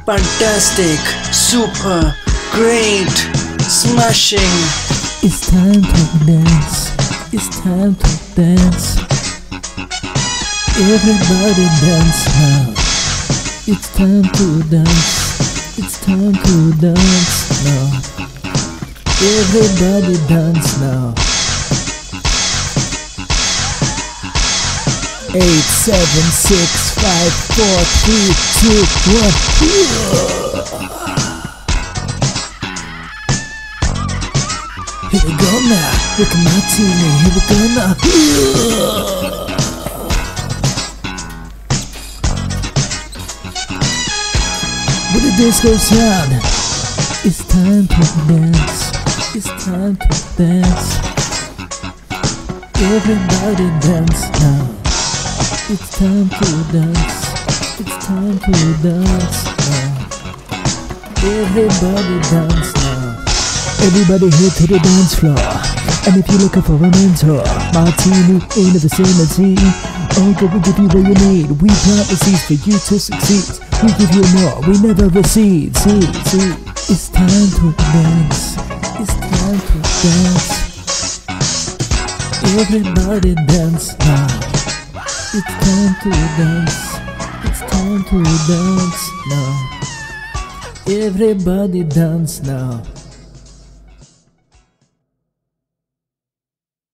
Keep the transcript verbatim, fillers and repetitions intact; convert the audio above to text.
fantastic, super, great, smashing. It's time to dance, it's time to dance. Everybody dance now. It's time to dance, it's time to dance now. Everybody dance now. Eight, seven, six, five, four, three, two, one. Here we go now, Ricky Martini, here we go now. With the disco sound, it's time to dance, it's time to dance. Everybody dance now. It's time to dance, it's time to dance now. Everybody dance now. Everybody head to the dance floor. And if you're looking for a mentor, Martini in the vicinity. Uncle will give you what you need. We plant the seeds for you to succeed. We give you more, we never recede. See, see, it's time to dance, it's time to dance. Everybody dance now. It's time to dance, it's time to dance now. Everybody dance now.